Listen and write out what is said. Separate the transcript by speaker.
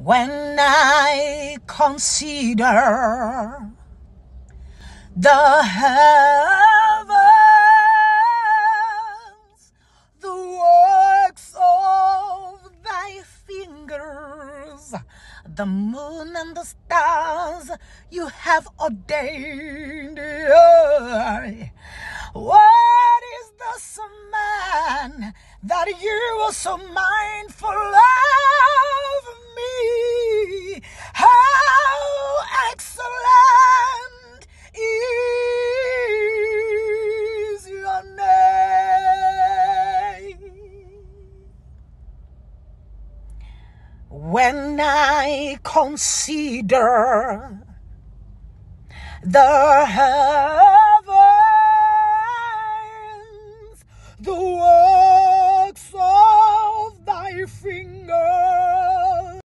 Speaker 1: When I consider the heavens, the works of thy fingers, the moon and the stars you have ordained. What is the man that you are so mindful of me? How excellent is your name. When I consider the